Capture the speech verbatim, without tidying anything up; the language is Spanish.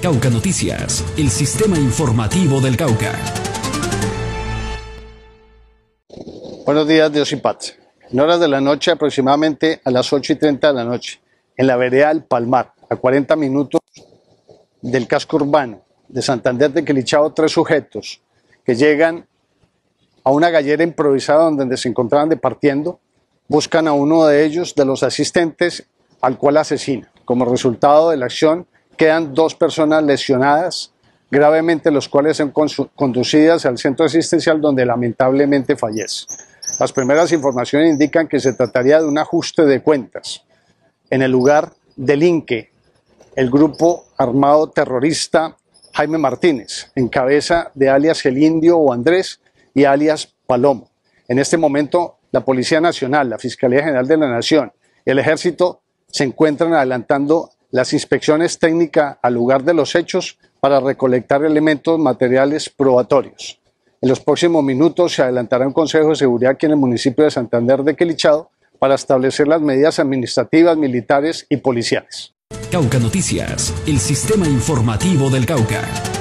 Cauca Noticias, el sistema informativo del Cauca. Buenos días, Dios y paz. En horas de la noche, aproximadamente a las ocho y treinta de la noche, en la vereda del Palmar, a cuarenta minutos del casco urbano de Santander de Quilichao, tres sujetos que llegan a una gallera improvisada donde se encontraban departiendo, buscan a uno de ellos, de los asistentes, al cual asesinan. Como resultado de la acción, quedan dos personas lesionadas gravemente, los cuales son conducidas al centro asistencial donde lamentablemente fallece. Las primeras informaciones indican que se trataría de un ajuste de cuentas. En el lugar delinque el grupo armado terrorista Jaime Martínez, en cabeza de alias El Indio o Andrés y alias Palomo. En este momento, la Policía Nacional, la Fiscalía General de la Nación y el Ejército se encuentran adelantando las inspecciones técnicas al lugar de los hechos para recolectar elementos materiales probatorios. En los próximos minutos se adelantará un Consejo de Seguridad aquí en el municipio de Santander de Quilichao para establecer las medidas administrativas, militares y policiales. Cauca Noticias, el sistema informativo del Cauca.